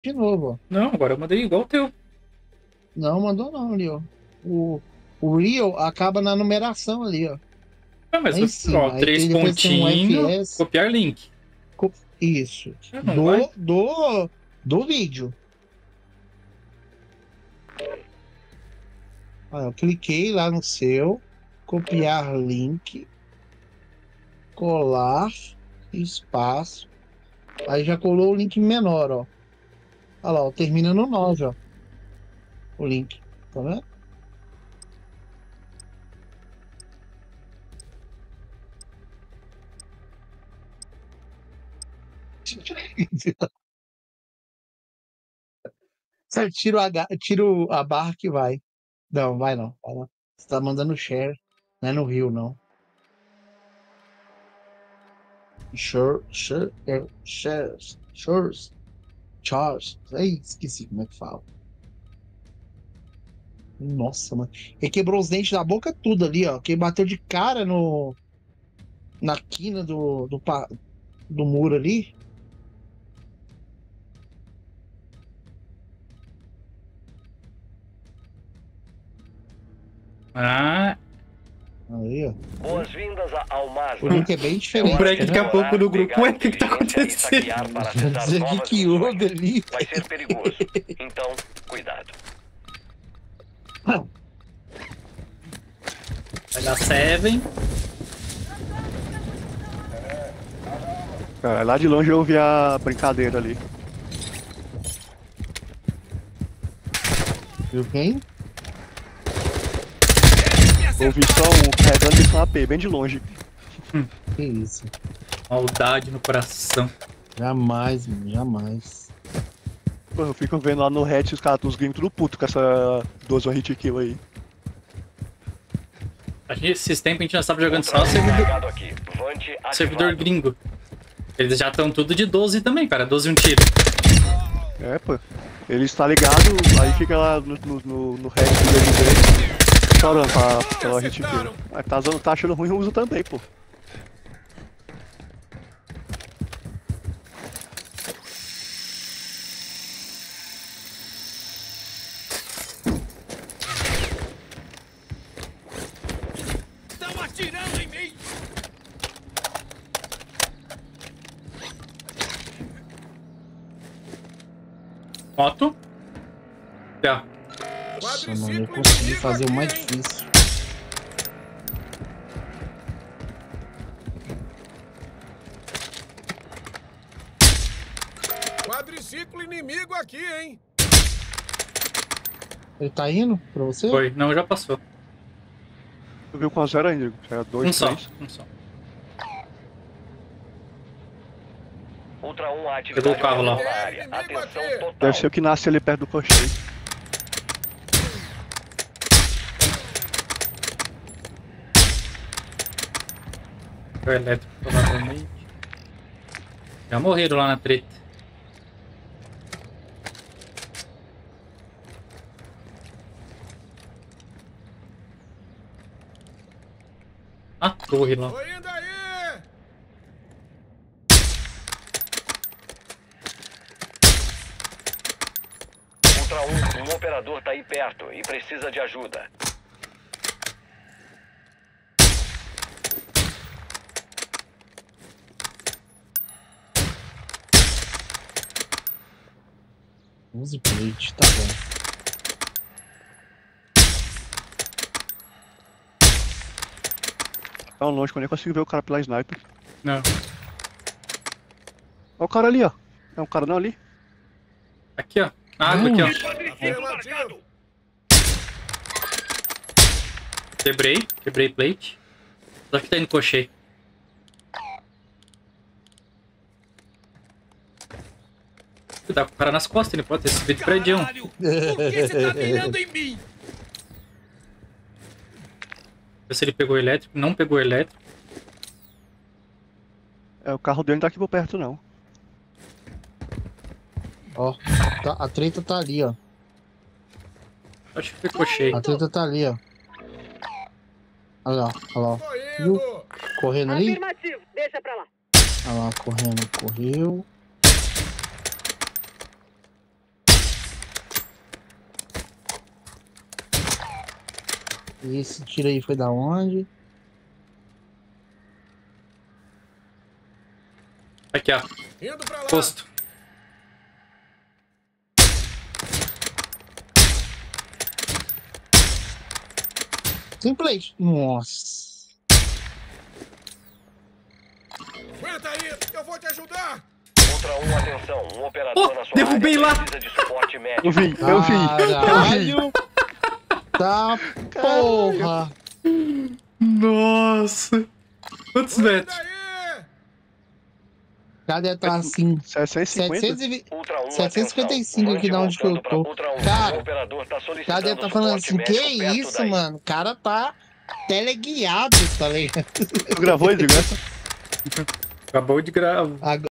de novo, ó. Não, agora eu mandei igual o teu. Não, mandou não ali, ó. O Real acaba na numeração ali, ó. Ah, mas Lá em ó, cima. Aí três tem, depois tem um pontinho, FS. copiar link. Isso. Ah, não vai? Do vídeo. Olha, eu cliquei lá no seu. Copiar link. Colar. Espaço. Aí já colou o link menor, ó. Olha lá, ó, termina no 9, ó. O link. Tá vendo? Você tira, tira a barra que vai. Não, vai não. Vai não. Você tá mandando share. Não é no Rio, não. Shores. Charles. Ei, esqueci como é que fala. Nossa, mano. Ele quebrou os dentes da boca tudo ali, ó. Que bateu de cara no, na quina do muro ali. Ah, Aí, ó. Boas-vindas ao O Mazda. link é bem É o diferente, hora break de quer daqui ver? a pouco explorar, no grupo. pegar Ué, o que tá inteligência e acontecendo? saquear para Quer acessar dizer novas que missões. houve ali. Vai ser perigoso, então cuidado. Vai dar 7. Cara, lá de longe eu ouvi a brincadeira ali. Viu quem? Ouvi só um carregando de AP, bem de longe. Que isso? Maldade no coração. Jamais, mano, jamais. Pô, eu fico vendo lá no Reddit os caras, os gringos tudo puto com essa 12 hit kill aí. Esses tempos a gente já estava jogando só Controle servidor, carregado aqui. Vante servidor ativado. gringo. Eles já estão tudo de 12 também, cara. 12 um tiro. É, pô. Ele está ligado, aí fica lá no Reddit dele chorando pela hit kill. Mas tá achando ruim o uso também, pô. Estão atirando em mim! Moto. Já. Nossa, mano, eu consegui fazer o mais difícil. Quadriciclo inimigo aqui, hein? Ele tá indo pra você? Foi. Não, já passou. Tu viu com a 0 ainda? Já 2, Um só. 3. Um só. Ultra 1 atividade Pegou o carro lá. na área. Atenção total. Deve ser o que nasce ali perto do cocheiro. O elétrico, provavelmente. Já morreram lá na treta. A torre lá. Tô indo aí! Ultra 1, um operador tá aí perto e precisa de ajuda. Use plate, tá bom. Tão longe que eu nem consigo ver o cara pela sniper. Não. Olha o cara ali, ó. É um cara não ali? Aqui, ó. Na água aqui, ó. Afirmativo! Quebrei plate. Só que tá indo cochei. Cuidado com o cara nas costas, ele pode ter subido prédio. Caralho! Por que você tá mirando em mim? Vê se ele pegou o elétrico. Não pegou o elétrico. É, o carro dele não tá aqui por perto, não. Ó, a treta tá ali, ó. Acho que ficou cheio. A treta tá ali, ó. Olha lá, olha lá. Tô Viu? indo! Correndo ali? Afirmativo, deixa pra lá. Olha lá, correndo, correu. E esse tiro aí foi da onde? Aqui, ó. Indo pra lá. Posto. Simplesmente. Nossa. Aguenta aí, eu vou te ajudar. Ultra 1, atenção. Um operador Oh, na sua derrubei área lá. precisa de suporte médico. Eu vi. Caralho. Tá porra. Nossa. Quantos metros? Daí. Cadê? Tá assim. 750? 720. Ultra 1, 755 atenção. aqui da onde que eu Voltando pra tô. Ultra 1. Cara, O operador tá solicitando Cadê? Tá falando suporte assim, que médico perto isso, daí. mano? O cara tá teleguiado, tá ligado? Tu gravou, Edgar? Acabou de gravar.